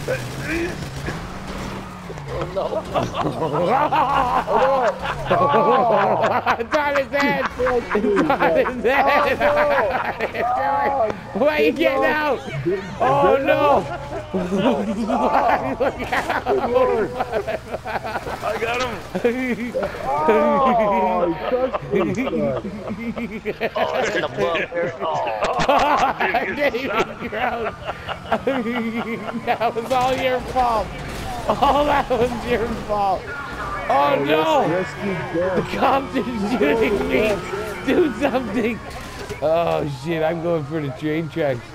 Oh no. It's on his head! It's on his head! Why are you getting out? Oh no! Look out! I got him! Oh, it's in the blood here. Gross. That was all your fault. All that was your fault. Oh no! The cops are shooting me! Do something! Oh shit, I'm going for the train tracks.